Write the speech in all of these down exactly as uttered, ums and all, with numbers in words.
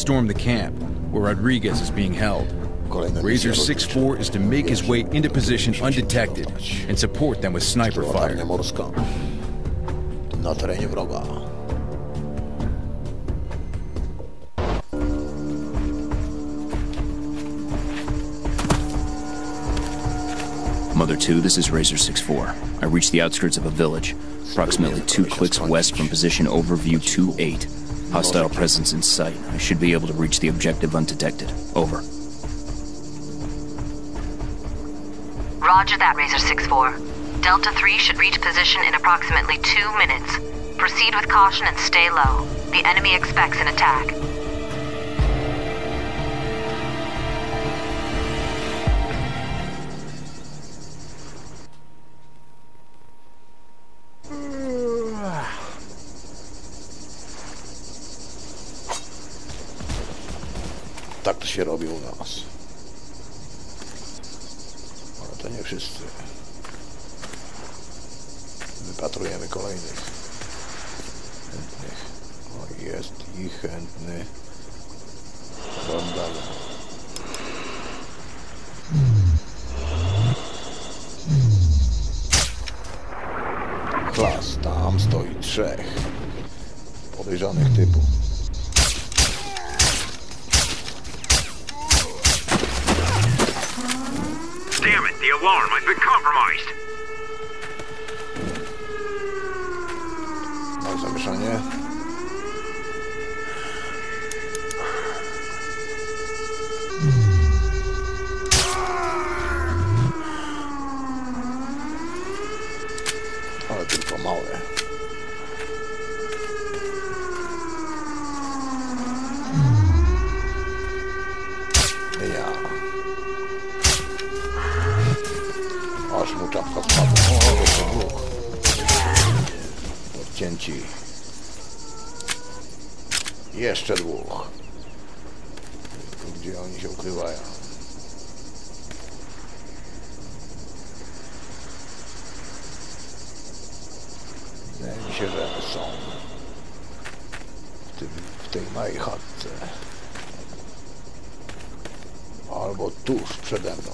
storm the camp, where Rodriguez is being held. Razor six four is to make his way into position undetected and support them with sniper fire. Na terenie wroga. Mother two, this is Razor six four. I reached the outskirts of a village, approximately two clicks west from position overview two eight. Hostile presence in sight. I should be able to reach the objective undetected. Over. Roger that, Razor six four. Delta three should reach position in approximately two minutes. Proceed with caution and stay low. The enemy expects an attack. Tak to się robi u nas. Ale to nie wszyscy. Wypatrujemy kolejnych chętnych. O, jest i chętny. Rondal. Klas, tam stoi trzech podejrzanych typów. Damn it, the alarm, I've been compromised. Mam zamieszanie. Ale tylko małe. Aż mu czapka spadła. O, jeszcze dwóch. Odcięci. Jeszcze dwóch. Gdzie oni się ukrywają? Wydaje mi się, że są w, tym, w tej małej chatce. Albo tuż przede mną.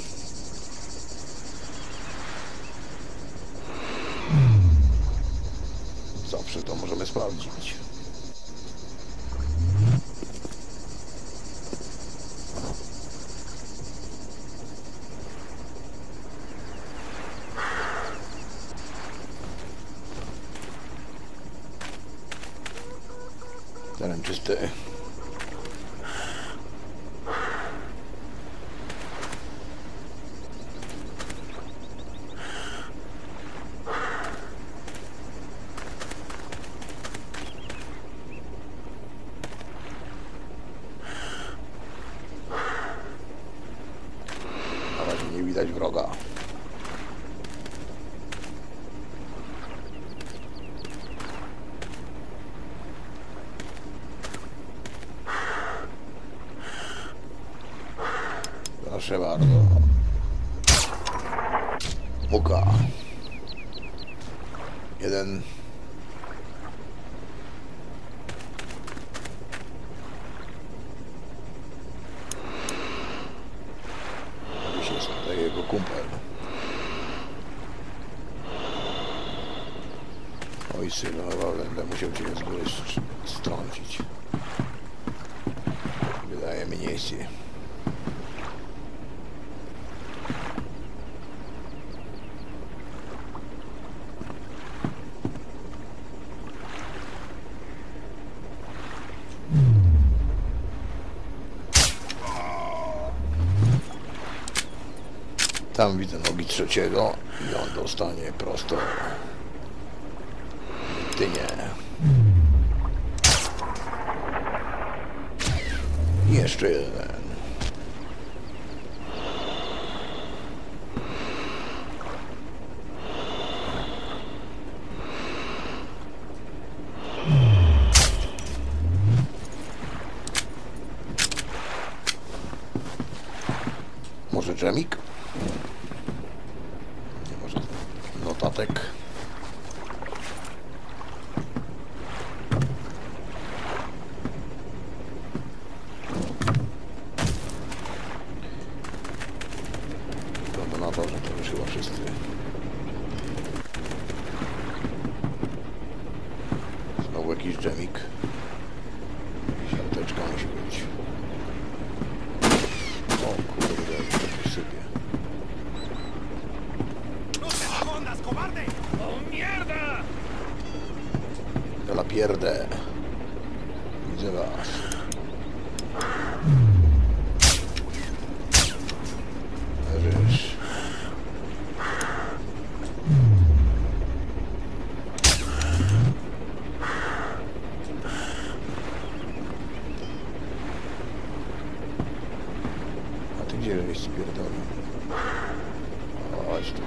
Zawsze to możemy sprawdzić. Teren czysty. Nie widać wroga. Proszę bardzo. Muka. Jeden. To jego kumpel. Oj synu, chyba będę musiał cię z góry strącić. Wydaje mi się. Tam widzę nogi trzeciego i on dostanie prosto. Ty nie. Jeszcze jeden. Może dżemik? Może notatek? Apteczka musi być. O kurde, to się sypie. Ja la pierdę. Widzę was. Leżysz. A ty gdzie żeś spierdolił? Chodź tu.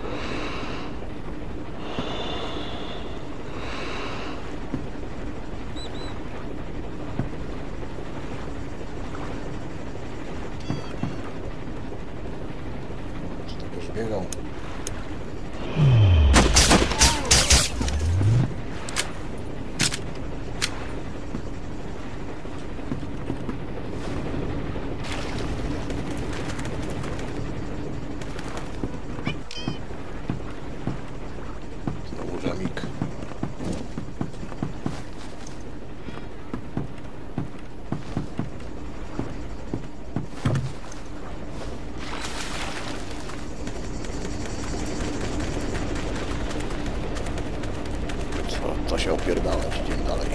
Biegał. Znowu żamik. To się opierdalać, idziemy dalej.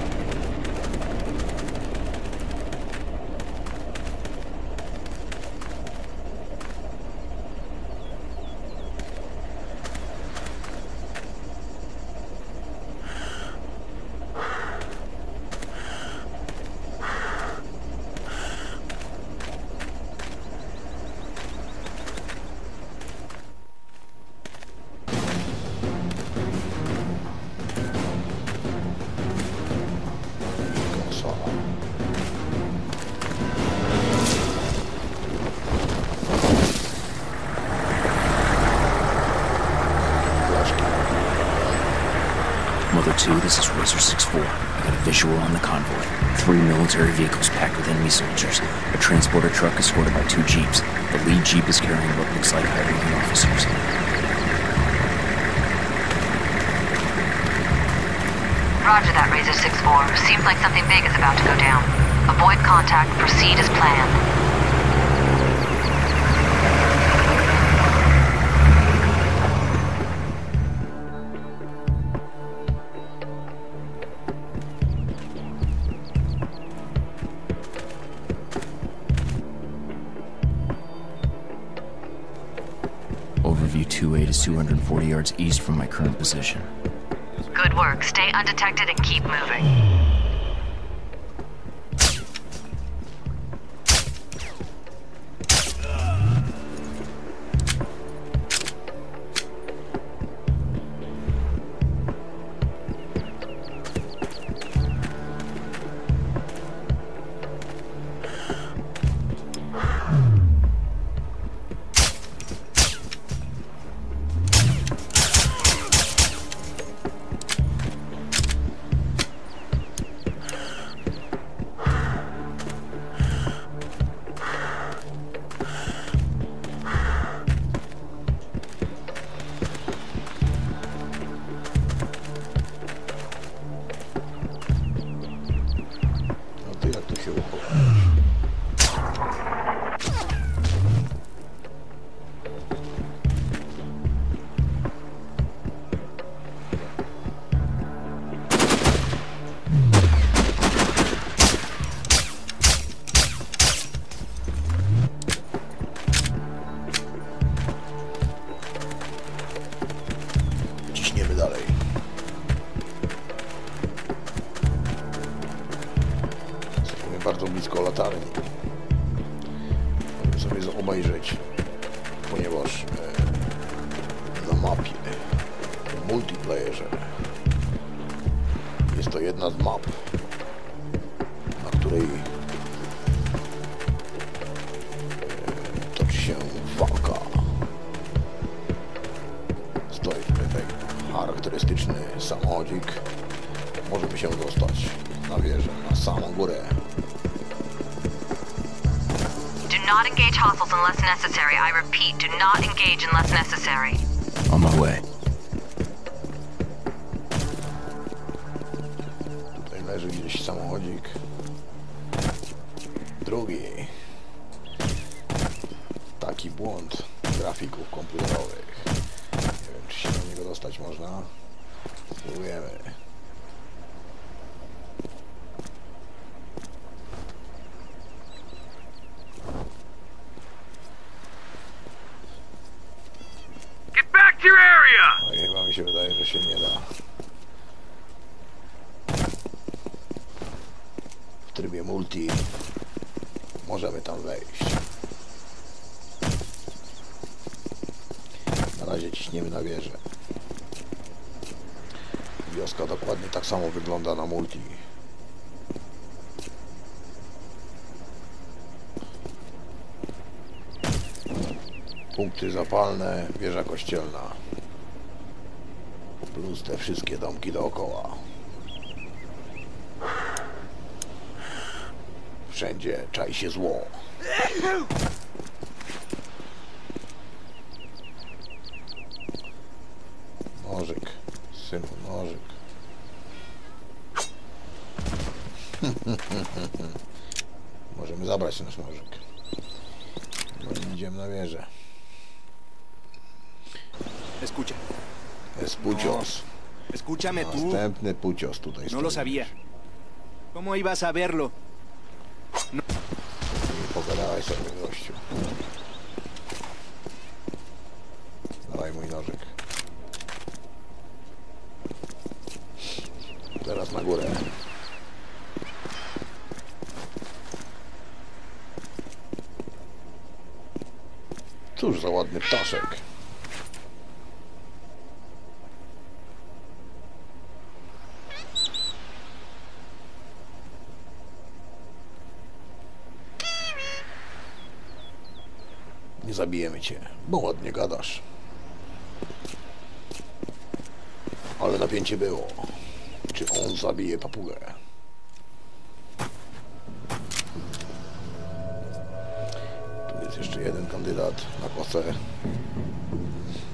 Mother two, this is Razor six four. I got a visual on the convoy. Three military vehicles packed with enemy soldiers. A transporter truck escorted by two jeeps. The lead jeep is carrying what looks like high-ranking officers. Roger that, Razor six four. Seems like something big is about to go down. Avoid contact, proceed as planned. Overview two eight is two hundred forty yards east from my current position. Good work. Stay undetected and keep moving. Ciśniemy dalej. Jesteśmy bardzo blisko latarni. Możemy sobie obejrzeć, ponieważ e, na mapie w multiplayerze jest to jedna z map, na której e, toczy się walka. Stoi tutaj charakterystyczny samochodzik. Możemy się dostać na wieżę, na samą górę. Do not engage hostiles unless necessary. I repeat, do not engage unless necessary. On my way. Tutaj leży gdzieś samochodzik. Drugi. Taki błąd grafików komputerowych. Nie wiem, czy się do niego dostać można. Spróbujemy. Get back to your area! No i chyba mi się wydaje, że się nie da. W trybie multi możemy tam wejść. Na razie ciśniemy na wieżę. Wioska dokładnie tak samo wygląda na multi. Punkty zapalne, wieża kościelna. Plus te wszystkie domki dookoła. Wszędzie czai się zło. Nożyk, synu, nożyk. Możemy zabrać nasz nożyk. No, idziemy na wieżę. Escucha. Jest pucios. Escúchame tú. Następny pucios tutaj No lo stoi. sabía. ¿Cómo ibas a verlo? Nie pogadałeś sobie, gościu. Dawaj mój nożyk. Teraz na górę. Cóż za ładny ptaszek. Nie zabijemy cię, bo ładnie gadasz. Ale napięcie było. Czy on zabije papugę? Tu jest jeszcze jeden kandydat na kosę.